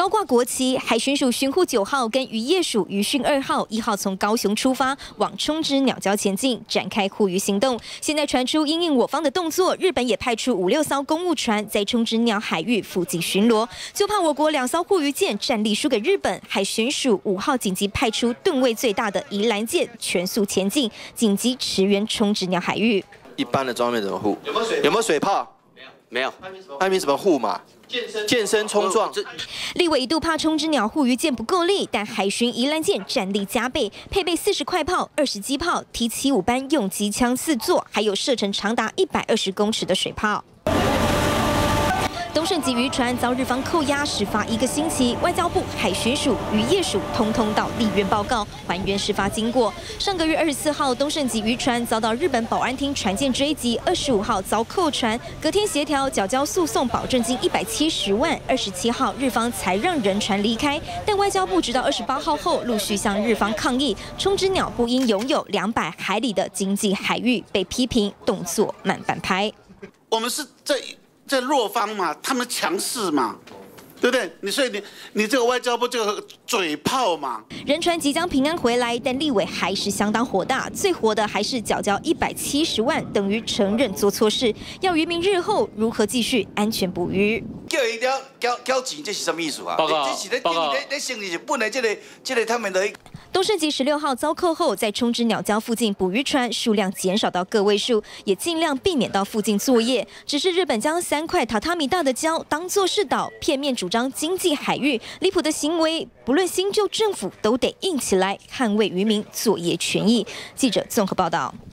高挂国旗，海巡署巡护9号跟渔业署渔训2号1号从高雄出发，往冲之鸟礁前进，展开护渔行动。现在传出因应我方的动作，日本也派出5、6艘公务船在冲之鸟海域附近巡逻，就怕我国2艘护渔舰战力输给日本。海巡署5号紧急派出吨位最大的宜兰舰全速前进，紧急驰援冲之鸟海域。 一般的装备怎么护？有没有水炮？没有。那名怎么护嘛？ 健身冲撞， 立委一度怕冲之鸟护渔舰不够力，但海巡宜兰舰战力加倍，配备40块炮、20机炮、T75班用机枪4座，还有射程长达120公尺的水炮。 东胜级渔船遭日方扣押事发1个星期，外交部、海巡署、渔业署通通到立院报告，还原事发经过。上个月24号，东胜级渔船遭到日本保安厅船舰追击，25号遭扣船，隔天协调缴交诉讼保证金170万，27号日方才让人船离开。但外交部直到28号后，陆续向日方抗议，冲之鸟不应拥有200海里的经济海域，被批评动作慢半拍。 我们是在弱方嘛，他们强势嘛，对不对？所以你这个外交部这个嘴炮嘛。 人船即将平安回来，但立委还是相当火大，最火的还是缴交170万，等于承认做错事，要渔民日后如何继续安全捕鱼。 叫伊交钱，这是什么意思啊？这是在胜利日本的这个他们的。 东胜级16号遭扣后，在冲之鸟礁附近捕鱼船数量减少到个位数，也尽量避免到附近作业。只是日本将3块榻榻米大的礁当作是岛，片面主张经济海域，离谱的行为，不论新旧政府都得硬起来，捍卫渔民作业权益。记者综合报道。